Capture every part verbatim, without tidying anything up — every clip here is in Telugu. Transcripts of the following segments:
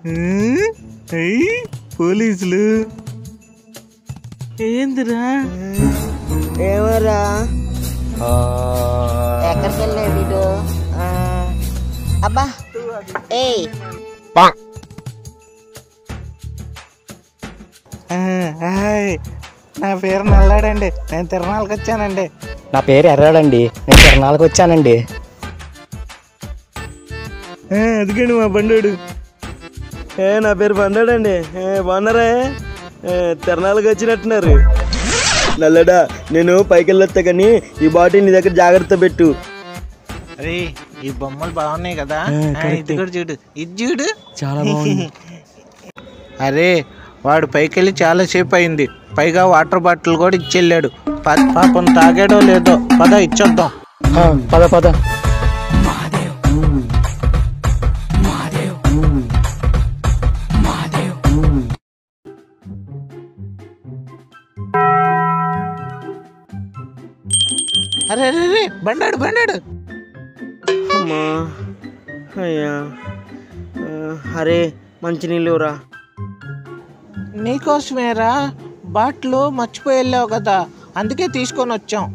పోలీసులు ఏందిరా? ఏమరా ఎక్కడికి వెళ్ళాడు వీడు? అబ్బా ఏయ్ నా పేరు నల్లాడండి, నేను తిరణాలకు వచ్చానండి. నా పేరు ఎర్రాడండి, నేను తిరణాలకు వచ్చానండి. అదిగండి మా బండోడు. ఏ నా పేరు బండాడండి. బాగున్నారా? తిరణాలకు వచ్చినట్టున్నారు. నల్లడా నేను పైకి వెళ్ళొస్తా కానీ ఈ బాటిల్ నీ దగ్గర జాగ్రత్త పెట్టు. అరే ఈ బొమ్మలు బాగున్నాయి కదా, ఇది కూడా చూడు, ఇది చూడు చాలా బాగుంది. అరే వాడు పైకి వెళ్ళి చాలాసేపు అయింది, పైగా వాటర్ బాటిల్ కూడా ఇచ్చెళ్ళాడు. పాపం తాగాడో లేదో, పద ఇచ్చొద్దాం. పద పద. అరే అరే రే బండాడు బండాడు. అమ్మా అయ్యా, అరే మంచినీళ్ళు రా. నీకోసమేరా, బాటిల్ మర్చిపోయి వెళ్ళావు కదా, అందుకే తీసుకొని వచ్చాం.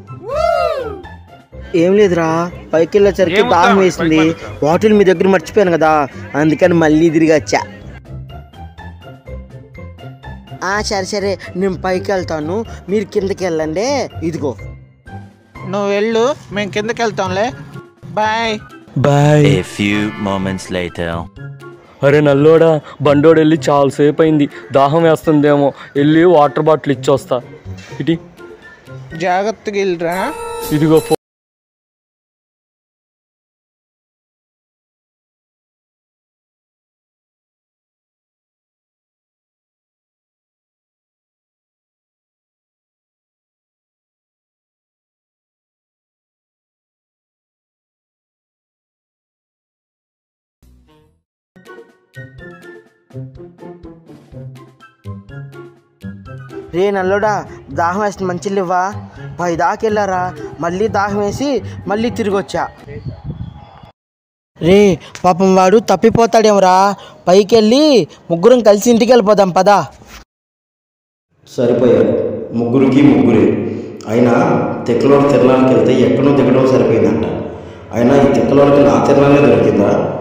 ఏం లేదురా, పైకి వెళ్ళేసరికి దాహం వేసింది, బాటిల్ మీ దగ్గర మర్చిపోయాను కదా, అందుకని మళ్ళీ తిరిగి వచ్చా. సరే సరే నేను పైకి వెళ్తాను, మీరు కిందకి వెళ్ళండి. ఇదిగో నువ్వు వెళ్ళు, మేము కిందకి వెళ్తాంలే. Bye bye. A few moments later. అరే నల్లోడా, బండోడు వెళ్ళి చాలాసేపు అయింది, దాహం వేస్తుందేమో, వెళ్ళి వాటర్ బాటిల్ ఇచ్చొస్తా. ఇటీ జాగ్రత్తగా వెళ్ళరా. ఇదిగో. రే నల్లోడా, దాహం వేస్తుంది, మంచి లేవా? పై దాకా వెళ్ళారా, మళ్ళీ దాహం వేసి మళ్ళీ తిరిగి వచ్చా. రే పాపం వాడు తప్పిపోతాడేమరా, పైకి వెళ్ళి ముగ్గురం కలిసి ఇంటికి వెళ్ళిపోదాం పదా. సరిపోయారు, ముగ్గురికి ముగ్గురే. అయినా తిక్కలోకి తిరణాలకు వెళ్తే ఎక్కడో దిగడం సరిపోయిందంట. అయినా ఈ తిక్కలోకి నా తిరణాలే దొరికిందా?